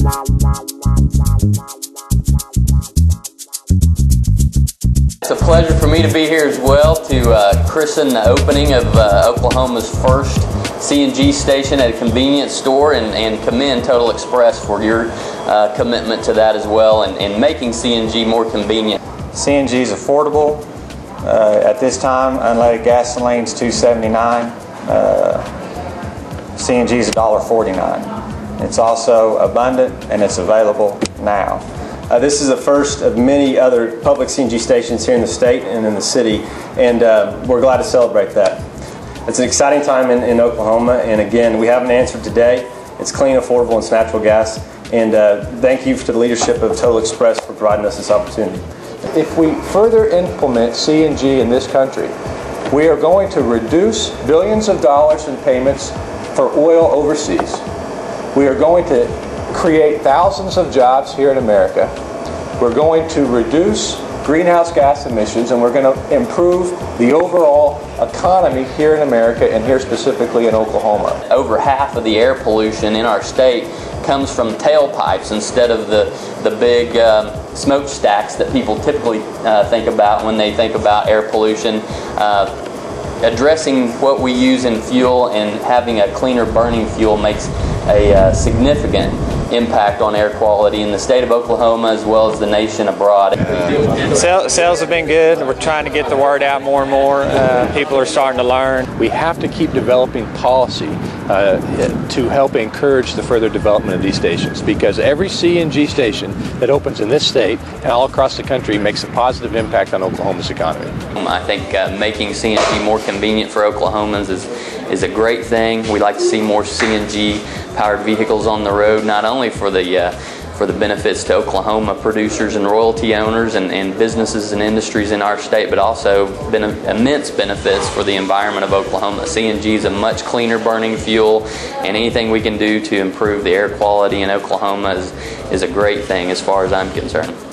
It's a pleasure for me to be here as well to christen the opening of Oklahoma's first CNG station at a convenience store, and commend Total Express for your commitment to that as well, and making CNG more convenient. CNG is affordable. At this time, unleaded gasoline is $2.79. CNG is $1.49. It's also abundant and it's available now. This is the first of many other public CNG stations here in the state and in the city, and we're glad to celebrate that. It's an exciting time in Oklahoma, and again, we have an answer today. It's clean, affordable, and it's natural gas, and thank you to the leadership of Total Express for providing us this opportunity. If we further implement CNG in this country, we are going to reduce billions of dollars in payments for oil overseas. We are going to create thousands of jobs here in America. We're going to reduce greenhouse gas emissions, and we're going to improve the overall economy here in America, and here specifically in Oklahoma. Over half of the air pollution in our state comes from tailpipes instead of the big smokestacks that people typically think about when they think about air pollution. Addressing what we use in fuel and having a cleaner burning fuel makes a significant impact on air quality in the state of Oklahoma as well as the nation abroad. Sales have been good. We're trying to get the word out more and more. People are starting to learn. We have to keep developing policy to help encourage the further development of these stations, because every CNG station that opens in this state and all across the country makes a positive impact on Oklahoma's economy. I think making CNG more convenient for Oklahomans is a great thing. We like to see more CNG powered vehicles on the road, not only for the benefits to Oklahoma producers and royalty owners and businesses and industries in our state, but also immense benefits for the environment of Oklahoma. CNG is a much cleaner burning fuel, and anything we can do to improve the air quality in Oklahoma is a great thing as far as I'm concerned.